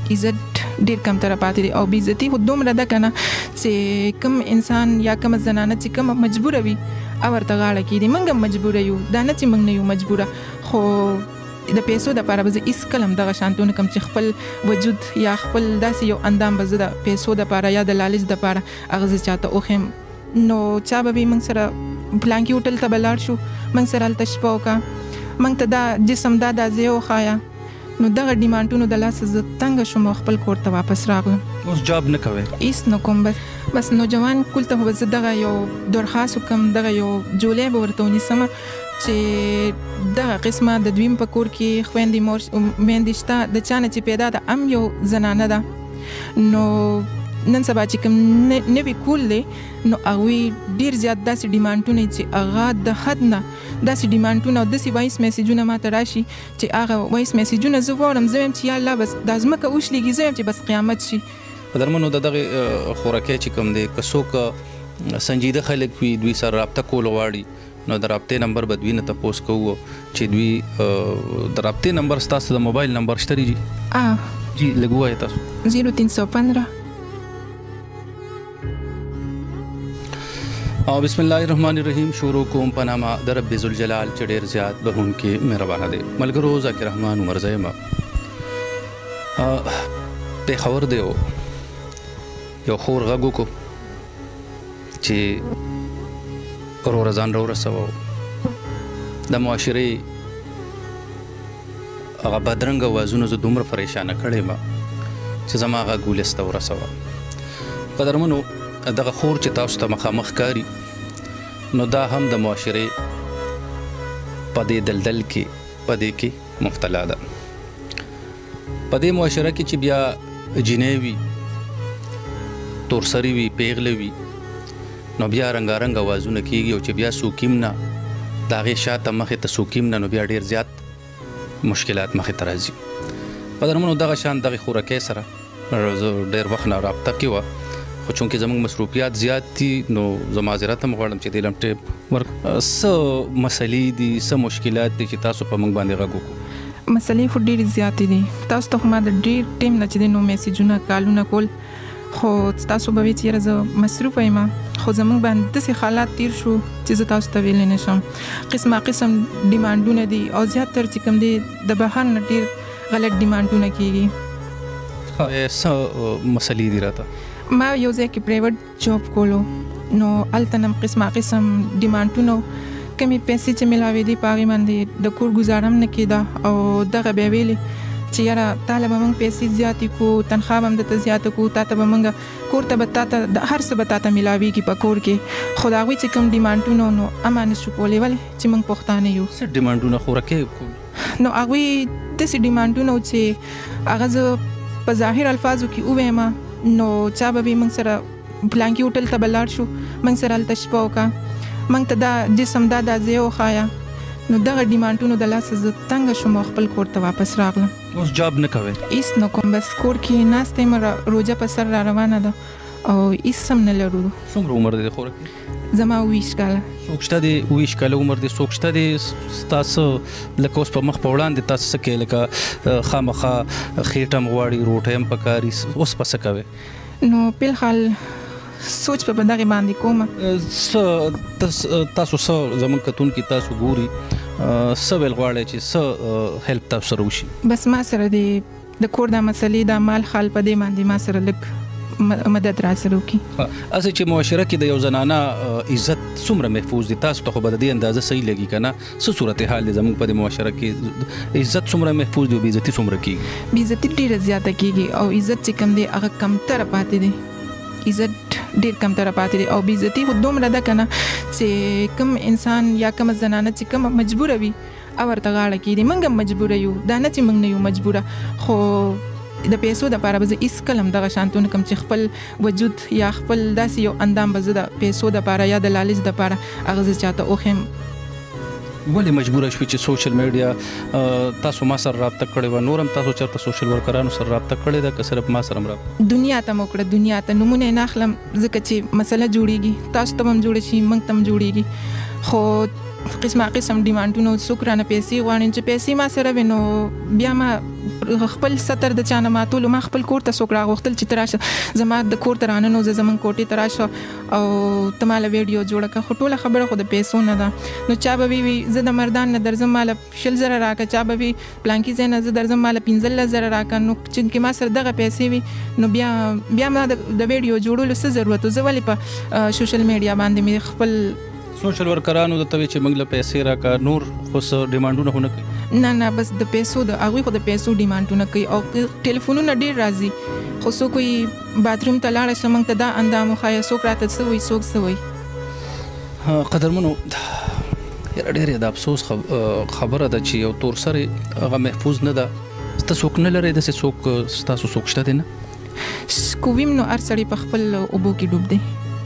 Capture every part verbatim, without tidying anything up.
عزت ډیر کم تر پاتې دی او بیزتی خو دومره ده کنه چې کم انسان یا کم زنانه چې کم مجبوره وي او ورته غاړه کیږي. موږ مجبوره یو دا نه چې موږ نه یو مجبوره، خو د پیسو د لپاره به هیڅ کلم دغه شانتونه کم چې خپل وجود یا خپل داسې یو اندام به زه د پیسو د لپاره یا د لالچ د لپاره هغه زه چاته وښیم، نو چا به وي موږ سره پلانکي هوټل ته به لاړ شو، موږ سره هلته شپه وکړه، موږ ته دا جسم دا دا ځای وښایه. نو دغه ډیمانډونو د لاسه زه تنګه شوم او خپل کور ته واپس راغلم. اوس جاب نه کوئ؟ هېڅ نه کوم، بس بس نوجوان کول ته به زه دغه یو درخواست وکړم، دغه یو جولۍ به ورته ونیسمه چې دغه قسمه د دویم په کور کې خویندې مور میندې شته، د چا نه چې پیدا ده هم یو زنانه ده، نو نن سبا چې کوم نوی کول دی نو هغوی ډېر زیات داسې ډیمانډونه چې هغه د حد نه داسې ډیمانډونه او داسې وایس میسیجونه ماته راشي چې هغه وایس میسیجونه زه واورم، زه وایم چې یا الله بس دا ځمکه وشلېږي، زه وایم چې بس قیامت شي. قدرمنو د دغې خوراکۍ چې کوم دی که څوک سنجیده خلک وي دوی سره رابطه کول غواړي نو د رابطې نمبر به دوی نه تپوس کوو چې دوی د رابطې نمبر ستاسو د موبایل نمبر شته دی؟ جی لږ ووایئ تاسو. زیرو تین سو پندرہ. او بسم الله الرحمن الرحیم. شروع کوم په نامه د رب ذوالجلال چې ډېر زیات بخښونکی مهربانه دی. ملګرو ذاکر رحمان عمر زه یم. پېښور دی یو خور غږ وکړو چې وروره ځان راورسوه، د معاشرې هغه بدرنګه اوازونو زه دومره پریشانه کړی یم چې زما غږ ولس ته ورسوه. قدرمنو دغه خور چې تاسو ته مخامخ کاري نو دا هم د معاشرې په دې دلدل کې په دې کې مبتلا ده. په دې معاشره کې چې بیا جینۍ وي، تورسري وي، پیغله وي، نو بیا رنګارنګ اوازونه کېږي او چې بیا څوک نه د هغې شاته مخې ته څوک نه نو بیا ډېر زیات مشکلات مخې ته راځي. قدرمنو دغه شان دغې خوراکۍ سره زه ډېر وخت نه رابطه کې وه، خو چونکې زموږ مصروفیات زیات دي نو زه معذرت هم غواړم چې دې لم ټیپ ورک. څه مسلې دي، څه مشکلات دي چې تاسو په موږ باندې غږ وکړو؟ مسلې خو ډېرې زیاتې دي. تاسو ته خو ما د ډېر ټیم نه چې دی نو میسیجونه کالونه کول، خو تاسو به وایئ چې یاره زه مصروفه یم، خو زموږ باندې داسې حالات تیر شو چې زه تاسو ته ویلی نه شم. قسمه قسم ډیمانډونه دي او زیاتر چې کوم دی د بهر نه ډېر غلط ډیمانډونه کېږي. څه مسلې دي راته؟ ما یو ځای کې پرایویټ جاب کولو نو هلته نه قسمه قسم ډیمانډونه کمې پیسې چې ملاوېدې په هغې باندې د کور ګزاره هم نه کېده او دغه بیا ویلې چې یاره تاله به موږ پیسې زیاتې کړو، تنخوا به هم درته زیاته کړو، تا ته به موږ کور ته به تا ته د هر څه به تا ته ملاوېږي په کور کې، خو د هغوی چې کوم ډیمانډونه نو اما نه شو کولی، ولې چې موږ پښتانه یو. څه ډیمانډونه خوراکۍ کول؟ نو هغوی داسې ډیمانډونه و چې هغه زه په ظاهر الفاظو کې ووایم نو چا به وي موږ سره پلانکي هوټل ته به لاړ شو، موږ سره هلته شپه وکړه، موږ ته دا جسم دا دا ځای وښایه. نو دغه ډیمانډونو د لاسه زه تنګه شوم او خپل کور ته واپس راغلم. اوس جاب نه کوئ؟ هېڅ نه کوم، بس کور کې ناسته یم، روژه په سر را روانه ده او هېڅ هم نه لرو. څومره عمر دی د خوراکۍ؟ زما اوویشت کاله. څوک شته دی اوویشت کاله عمر دی؟ څوک شته دی ستاسو لکه اوس په مخ په وړاندې تاسو څه کوئ، لکه خامخا خېټه هم غواړي، روټۍ هم پکاري، اوس په څه کوئ؟ نو بالخال سوچ په دغه باندې کوم. تاسو څه زموږ کتونکي تاسو ګوري څه ویل غواړئ چې څه هیلپ تاسو سره وشي؟ بس ما سره د کور دا مسلې دا مال خال په دې باندې ما سره لږ مدد را سره وکړي. اسې چې معاشره کې د یو زنانه عزت څومره محفوظ دی؟ تاسو ته خو به د دې اندازه صحیح لګي که نه؟ څه صورتحال دی زموږ په دې معاشره کې؟ عزت څومره محفوظ دی او بېعزتي څومره کېږي؟ بېعزتي ډېره زیاته کېږي او عزت چې کوم دی هغه کمتره پاتې دی. عزت ډېر کمتره پاتې دی او بېعزتي خو دومره ده که نه چې کوم انسان یا کومه زنانه چې کومه مجبوره وي او ورته غاړه کېږدي. موږ هم مجبوره یو، دا نه چې موږ نه یو مجبوره، خو د پیسو د لپاره به زه هېڅ کله هم دغه شانتونه کوم چې خپل وجود یا خپل داسې یو اندام به زه د پیسو د لپاره یا د لالچ د لپاره هغه زه چاته وښیم. ولې مجبوره شوي چې سوشل میډیا تاسو ما سره رابطه کړې وه؟ نور هم تاسو چېرته سوشل ورکرانو سره رابطه کړې ده که صرف ما سره هم رابطه؟ دنیا ته مو کړه، دنیا ته نومونه یې نه اخلم ځکه چې مسله جوړېږي، تاسو ته هم جوړه شي، موږ ته هم جوړېږي، خو قسمه قسم ډیمانډونه څوک رانه پیسې غواړي چې پیسې ما سره وي نو بیا ما خپل ستر د چانه ماتول ما خپل کور ته څوک راغوښتل چې تراشه زما د کور ته رانه نو زمون کوټې تراشه او تماله ویډیو جوړه کړه خو ټوله خبره خو د پیسو نه ده نو چا به وی زه د مردان نه درځم مال شل زره راکا چا به وی پلانکی زنه زه درځم مال پنځل زره راکا نو چې ما سره دغه پیسې وي نو بیا بیا ما د ویډیو جوړولو څه ضرورت زه ولې په سوشل میډیا باندې مې خپل سوشل ورکرانو د توی چې موږ له پیسې راکا نور خو څه ډیمانډونه نه کوي نه نه بس د پیسو د هغه خو د پیسو ډیمانډونه کوي او ټلیفونونه ډیر راځي خو څو کوئی باتروم ته لاړ شم ته دا اندامو خای څوک راته څه وي څوک څه وي قدرمنو یاره ډیر د افسوس خبره ده چې یو تور سره هغه محفوظ نه ده ست څوک نه لري د څوک ستاسو څوک شته دی نه کوویم نو ار سړی په خپل اوبو کې ډوب دی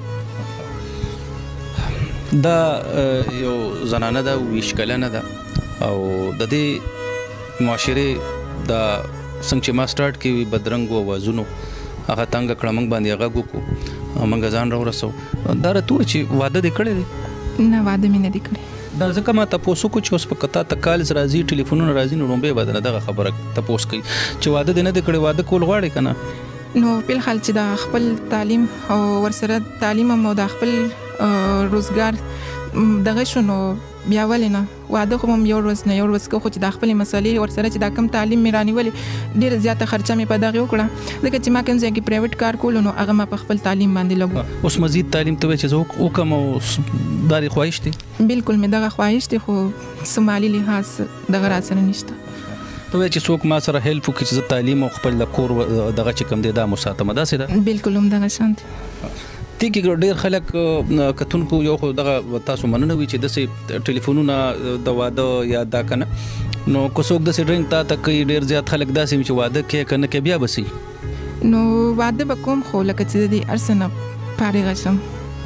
دا یو زنانه ده ویش کلنه ده او د دې معاشره د څنګه چې ما سٹارټ کې بدرنګ وازونو هغه تنګ کړه موږ باندې هغه کو موږ ځان راو رسو دا راته چې واده دې کړی دی نه واده مې نه دی کړی دا ځکه ما تاسو کو چې اوس په کتا تکال راځي ټلیفونونه راځي نو رومبه بدنه دغه خبره تاسو کوي چې واده دې نه دی کړی واده کول غواړي کنه نو په خپل چې دا خپل تعلیم او ورسره تعلیم او دا خپل روزګار دغه شنو بیا ولینه واده خو مې یو ورځ نه یو ورځ کو چې د خپل مسلې ورسره چې دا کم تعلیم مې رانی ولې ډیر زیاته خرچه مې په دغه وکړه ځکه چې ما کوم ځای کې پرایویټ کار کول نو هغه ما په خپل تعلیم باندې لګو اوس مزید تعلیم ته چې زه وکم او داري خواهش دي بالکل مې دغه خواهش دي خو سمالي لحاظ دغه را سره نشته ته چې څوک ما سره هیلپ وکړي چې تعلیم او خپل کور دغه چې کم دی دا مساتمه ده سره بالکل هم دغه شانت تی کې ډېر خلک کتونکو یو خو دغه تاسو مننه وی چې د سي ټلیفونونه د واده یا دا کنه نو کو څوک د سي ډرینګ تا ته کوي ډېر زیات خلک داسې چې واده کې کنه کې بیا بسي نو واده بکوم خو لکه چې د ارسنه فارغ شم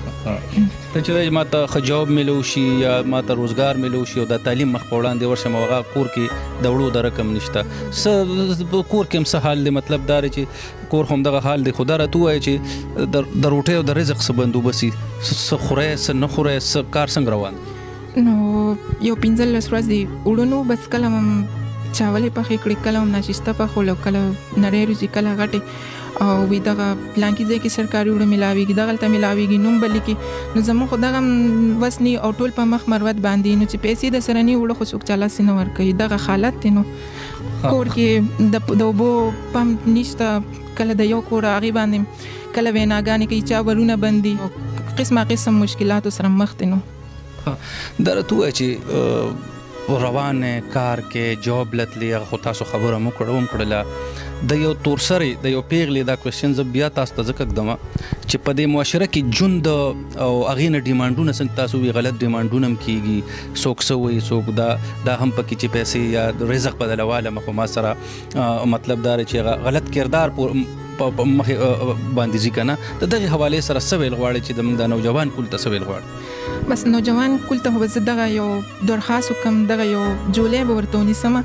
ته چې ما ته خجواب ملو شي یا ما ته روزګار ملو شي او د تعلیم مخ په وړاندې ورشم هغه کور کې د وړو د رقم نشته س کور کې هم څه حال دی مطلب دا چې کور هم دغه حال دی خدا راته وایي چې د روټي او د رزق څخه بندوبسي څه خوره څه نه خوره څه کار څنګه روان نو یو پنځل لس ورځې وړونو بس کله هم چاولې پخې کړې کله هم ناشسته پخول کله نړۍ روزي کله غټې او وی دغه پلانکی ځای کې سرکاري وړ ملاويږي دغه تل ملاويږي نوم بل کې نو زمو خدغه وسني او ټول په مخ مروت باندې نو چې پیسې د سرني وړ خو څوک چاله سينه ور کوي دغه حالت نو کور کې د دوبو پم نشته کله د یو کور اغي باندې کله ویناګانی کې چا ورونه بندي قسمه قسم مشکلات سره مخ دي نو درته چې روان کار کې جواب لتلې خو تاسو خبره مو کړم کړله د یو تور سره د یو پیغلې دا کوېسچن ز بیا تاسو ته ځکه دمه چې په دې معاشره کې ژوند او اغینه ډیمانډونه څنګه تاسو وی غلط ډیمانډونه هم کیږي څوک سوې څوک دا دا هم پکې چې پیسې یا رزق بدلواله مخه ما سره مطلب دا چې غلط کردار په مخ باندې ځکنه د دغه حواله سره سویل غواړي چې د موږ د نوجوان کول ته سویل غواړي بس نوجوان کول ته به دغه یو درخواست کوم دغه یو جولې به ورته ونیسم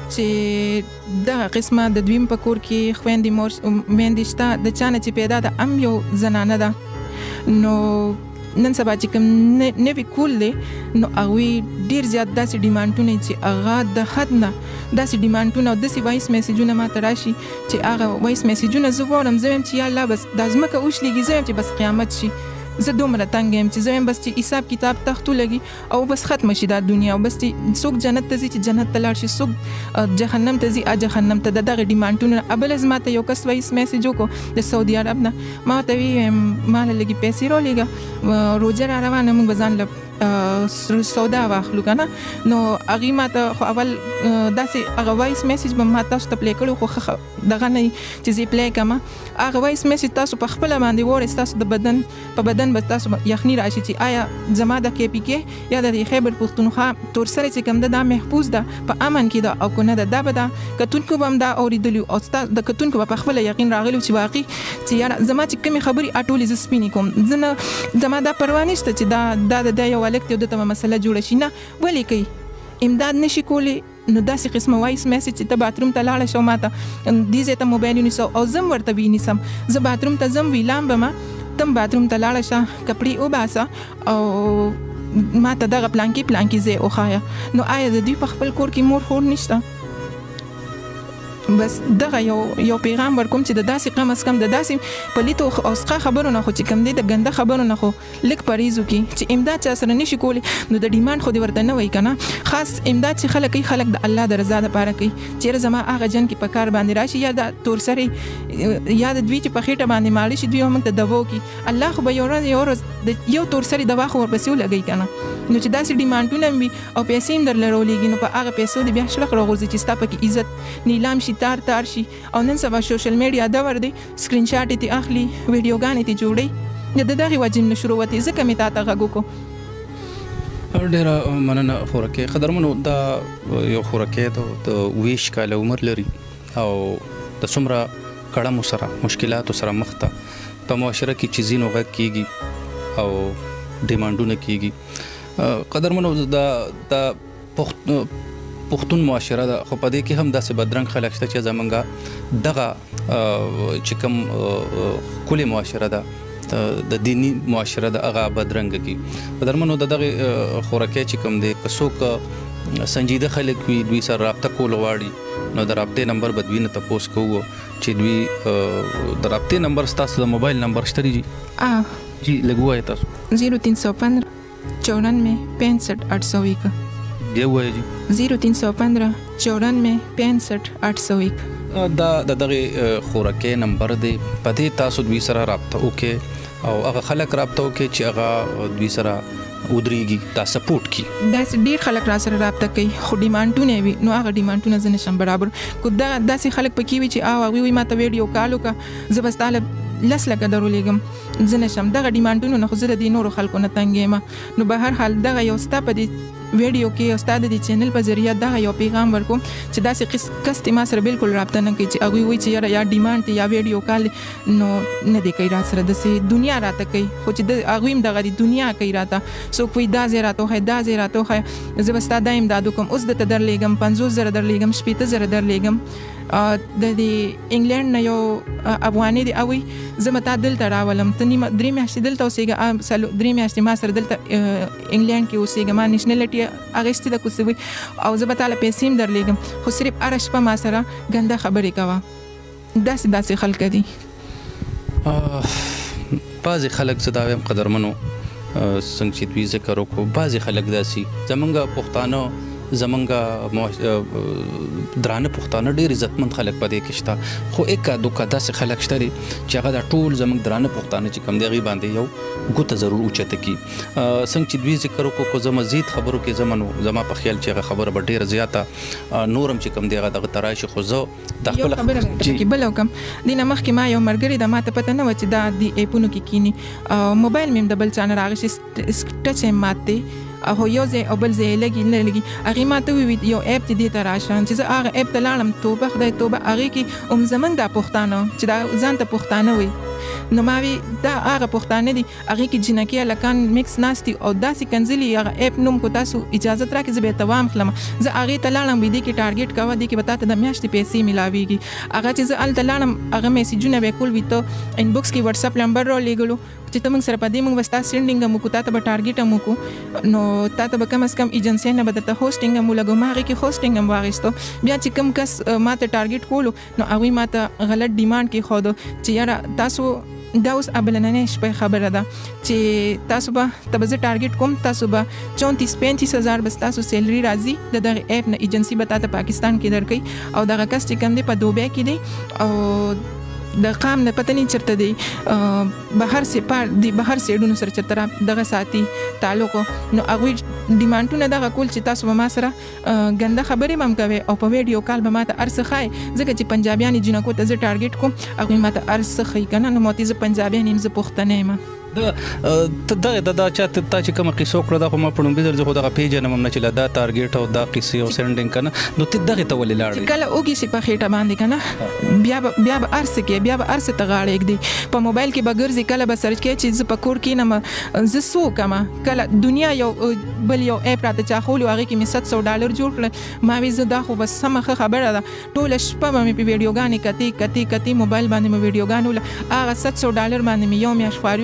چې دغه قسمه د دویم په کور کې خويندې مور ویندې شته د چانه چې پیدا ده ام یو زنانه ده نو نن سبا چې کوم نوی کول دی نو هغه ډیر زیات داسې ډیمانډونه چې هغه د حد نه داسې ډیمانډونه او داسې وایس میسجونه ماته راشي چې هغه وایس میسجونه زه وورم زه هم چې یا الله بس د ازمکه اوښلېږي زه هم چې بس قیامت شي زه دومره تنګ یم چې زه هم بس چې حساب کتاب تختو لګي او بس ختم شي دا دنیا او بس چې څوک جنت ته ځي چې جنت ته لاړ شي څوک جهنم ته ځي ا جهنم ته دغه ډیمانډونه ابل از ماته یو کس وایس میسج وکړو د سعودي عرب نه ما ته وی مال لګي پیسې رو لګا روزه را روانه موږ ځان له سودا واخلو کنه نو اغي ماته خو اول داسې هغه وایس میسج به ما تاسو ته پلی کړو خو دغه نه چې زی پلی کما هغه وایس میسج تاسو په خپل باندې وره تاسو د بدن په بدن بس تاسو یخني راشي چې آیا زما د کې پی کې یا د خیبر پختونخوا تور سره چې کوم د محفوظ ده په امن کې ده او کنه ده د بده کتونکو بم دا اوریدلو او د کتونکو په خپل یقین راغلی چې واقعي چې یار زما چې کومي خبري اټولې ز سپینې کوم زنه زما دا پروا نشته چې دا د د یو الکت یو دته مسله جوړه شي نه ولي کوي امداد نشي کولی نو داسې قسمه وایس میسج چې ته باتروم ته لاړه شو ماته دې زه ته موبایل ونیسو او زم ورته وینیسم زه باتروم ته زم ویلام بما تم باتروم ته لاړه شه کپړې او باسه او ما ته دغه پلان کې پلان کې ځای وښایه. نو آیا د دوی په خپل کور کې مور خور نشته؟ بس دغه یو یو پیغام ورکوم چې د داسې کم از کم د داسې پلیتو او سقه خبرو نه خو چې کم دی د ګنده خبرو نه خو لږ پرهیز وکړي چې امداد چا سره نشي کولی نو د ډیمانډ خو دې ورته نه وایي که نه. خاص امداد چې خلک کوي خلک د الله د رضا دپاره کوي. چېرې زما هغه جن کې په کار باندې راشي یا د تورسرې یا د دوی چې په خېټه باندې ماړه شي دوی هم موږ ته دوا وکړي. الله خو به یو ورځ یو ورځ د یو تورسرې دوا خو ورپسې ولګوي که نه. نو چې داسې ډیمانډونه وي او پیسې هم درله راولېږي نو په هغه پیسو دې بیا شلخ راغورځي چې ستا پکې عزت نیلام شي تار تار شي. او نن سبا سوشل میډیا دور دی سکرین شاټ ته اخلي ویډیوګانې ته جوړي د دغه وجه نه شروع وته ځکه مې تا ته غږ وکړو. ډېره مننه خورکې قدرمنو. دا یو خورکې د ویش کاله عمر لري او د څومره کړمو سره مشکلاتو سره مخ ته په معاشره کې چې ځینو غږ کېږي او ډیمانډونه کېږي. قدرمنو دا د پښتون معاشره ده خو په دې کې هم داسې بدرنګ خلک شته چې زمونږ دغه چې کوم کلي معاشره ده د دینی معاشره ده هغه بدرنګه کی. قدرمنو د دغه خورکې چې کوم دی که څوک سنجیده خلک وي دوی سره رابطه کول غواړي نو د رابطې نمبر به دوی نه تپوس کوو چې دوی د رابطې نمبر ستاسو د موبایل نمبر شته جی جی لږ ووایئ تاسو. زیرو تین سو پندرہ چورانوے پینسٹھ آٹھ سو ایک. بیا ووایئ جی. زیرو تین سو پندرہ چورانوے پینسٹھ آٹھ سو ایک. دا د دغه خورکې نمبر دی په دې تاسو دوی سره رابطه وکړئ او هغه خلک رابطه وکړي چې هغه دوی سره ودرېږي دا سپورټ کړي. داسې ډېر خلک را سره رابطه کوي خو ډیمانډونه وي نو هغه ډیمانډونه زه نشم برابر کو. دا داسې خلک پکې وي چې او هغوی وایي ما ته ویډیو کال وکړه زه به ستا له لس لکه درولېږم زه نشم. دغه ډیمانډونه نه خو زه د دې نورو خلکو نه تنګ یم. نو به هر حال دغه یو ستا په دې ویډیو کې او ستا د دې چینل په ذریعه دغه یو پیغام ورکوم چې داسې کس ته ما سره بالکل رابطه نه کوي چې هغوی وایي چې یاره یا ډیمانډ دی یا ویډیو کال نو نه دی کوي را سره داسې دنیا راته کوي خو چې د هغوی هم دغه دنیا کوي راته. څوک وایي دا ځای راته وښیه دا ځای راته وښیه زه به ستا دا امداد وکړم اوس درته درلېږم پنځوس زره درلېږم شپېته زره درلېږم. د دې انګلینډ نه یو افغاني دی هغوی زه به تا دلته راولم ته نیمه درې میاشتې دلته اوسېږه درې میاشتې ما سره دلته انګلینډ کې اوسېږه ما نیشنلټي اخیستې ده کوڅه وي او زه به تا له پیسې هم درلېږم خو صرف هره شپه ما سره ګنده خبرې کوه. داسې داسې خلک دي. بعضې خلک زه دا وایم قدرمنو څنګه چې دوی ذکر وکړو بعضې خلک داسې زمونږ پښتانه زمونږ درانه پښتانه ډېر عزتمند خلک په دې کې شته خو اکا دوکا داسې خلک شته دي چې هغه دا ټول زمونږ درانه پښتانه چې کوم دی هغې باندې یو ګوته ضرور اوچته کړي. څنګه چې دوی ذکر وکړو خو زه مزید خبرو کې زه منو زما په خیال چې هغه خبره به ډېره زیاته نور هم چې کوم دی هغه دغه ته راشي خو زه د خپله خبره کې بله وکړم. دې نه مخکې ما یو ملګري ده ما ته پته نه وه چې دا دې ایپونو کې کینی موبایل مې هم د بل چا نه راغشي ټچ یې مات دی او یو ځای او بل ځای لګي نه لګي هغې ما ته وویل یو ایپ چې دې ته راشه چې زه هغه ایپ ته لاړم توبه خدای توبه هغې کې هم زموږ دا پښتانه چې دا ځان ته پښتانه وي نو ما وی دا هغه پښتانه دي هغې کې جنکي هلکان میکس ناست دي او داسې کنځلي هغه ایپ نوم کو تاسو اجازت راکړئ زه به یې ته واخلم. زه هغې ته لاړم وی دې کې ټارګېټ کوه دې کې به تا ته د میاشتې پیسې میلاویږي. هغه چې زه هلته لاړم هغه میسیجونه به یې کول وي ته انبوکس کې وټساپ نمبر راولېږلو چې ته موږ سره په دې موږ به ستا سینډینګ هم وکړو تا ته به ټارګېټ هم وکړو نو تا ته به کم از کم ایجنسۍ نه به درته هوسټینګ هم ولګو. ما هغې کې هوسټینګ هم واخیستو. بیا چې کوم کس ما ته ټارګېټ کولو نو هغوی ما ته غلط ډیمانډ کېښودو چې یاره تاسو دا اوس بلننۍ شپې خبره ده چې تاسو به ته به زه ټارګېټ کوم تاسو به چونتیس پینتیس هزار به ستاسو سیلري راځي د دغه ایپ نه ایجنسي به تا ته پاکستان کې درکوي او دغه کس چې کوم دی په دوبۍ کې دی او د قام نه پته نه چرته دی بهر سي پار دی بهر سیډونو سره چرته دغه ساتي تعلق نو هغوی ډیمانډونه دغه کول چې تاسو به ما سره ګنده خبرې هم کوئ او په ویډیو کال به ما ته هر څه ښایي ځکه چې پنجابیانې جنکو ته زه ټارګېټ کوم هغوی ما ته هر څه ښایي که نه نو ما ته زه پنجابیان یم زه پښتنه یم. دغه دا چا ته تا چې کومه قصه وکړه دا خو ما په لومبي ځل زه خو دغه پیژنم هم نه چې دا ټارګېټ او دا قصې او سینډینګ که نه نو ته دغې ته ولې لاړې کله وږي شي په خېټه باندې که نه بیا به بیا به هر څه کوې بیا به هر څه ته غاړه ږدي په موبایل کې به ګرځي کله به سرچ کوې چې زه په کور کښېنم زه څه وکړم کله دنیا یو بل یو ایپ راته چا ښولي هغې کې مې ست سو ډالر جوړ کړل ما وی زه دا خو بس سمه ښه خبره ده ټوله شپه به مې په ویډیوګانې کتې کتې کتې موبایل باندې مې ویډیوګانې وله هغه ست سو ډالر باندې مې یو میاشت خواري وکړه پې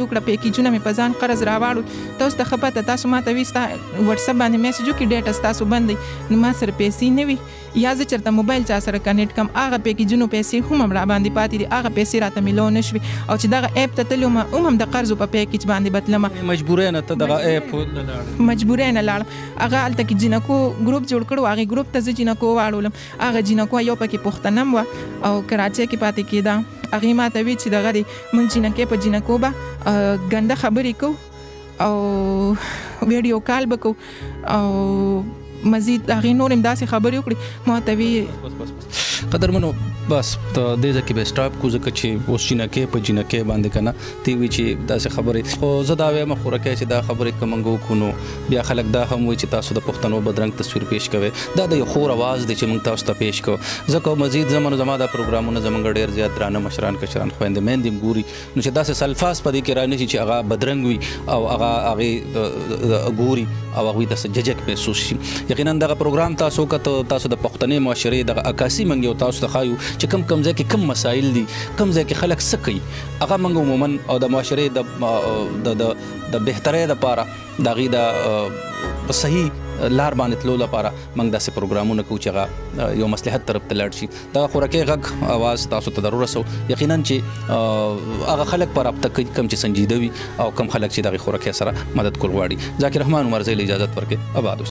پیکیجونه مې په ځان قرض راواړو تاسو ته ښه پته تاسو ما ته وي ستا وټسپ باندې میسج وکړي ډیټا ستاسو بند دی نو ما سره پیسې نه وي یا زه چېرته موبایل چا سره کنیکټ کړم هغه پیکیجونو پیسې هم هم راباندې پاتې دي هغه پیسې راته میلو نه شوي او چې دغه ایپ ته تللي وم هم هم د قرضو په پیکیج باندې بتلمه مجبورې نه ته دغه ایپ نه لاړې مجبورې نه لاړم هغه هلته کې جینکو ګروپ جوړ کړو هغې ګروپ ته زه جینکو واړولم هغه جینکو یو پکې پښتنم وه او کراچۍ کې پاتې کېده هغې ما ته وی چې دغه دی موږ جینکې په جینکو به ګنده خبرې کوو او ویډیو کال به کوو او مزید هغې نور هم داسې خبرې وکړي ما ته وی قدرمنو بس ته دې ځکه به سټاپ کو ځکه چې اوس جینکې په جینکې باندې کنه تی وی چې داسې خبرې خو زه دا وایم خورکه چې دا خبرې کومنګو کو نو بیا خلک دا هم وي چې تاسو د پښتنو بدرنګ تصویر پیش کوي دا د یو خور आवाज دی چې موږ تاسو ته پیش کو ځکه مزید زمونږ زما د پروګرامونو زمونږ ډیر زیات درانه مشران کشران خويندې مېندې ګوري نو چې داسې سلفاس پدې کې رانه چې هغه بدرنګ وي او هغه هغه ګوري او هغه د سججک محسوس شي یقینا دغه پروګرام تاسو کته تاسو د پښتنې معاشري د عکاسي منګي او تاسو ته خایو چې کم کم ځکه کم مسایل دي کم ځکه خلک سکی هغه منګو عموما او د معاشري د د د بهترۍ لپاره د غي د صحیح لار باندې تلو لپاره موږ داسې پروګرامونه کوو چې هغه یو مصلحت طرف ته لاړ شي دا خورکه غږ आवाज تاسو ته ضرورت سو یقینا چې هغه خلک پر رابطه کوي کم چې سنجیده وي او کم خلک چې دغه خورکه سره مدد کول غواړي ذاکر رحمان عمر زیل اجازه ورکړي آباد